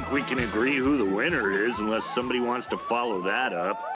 think we can agree who the winner is unless somebody wants to follow that up.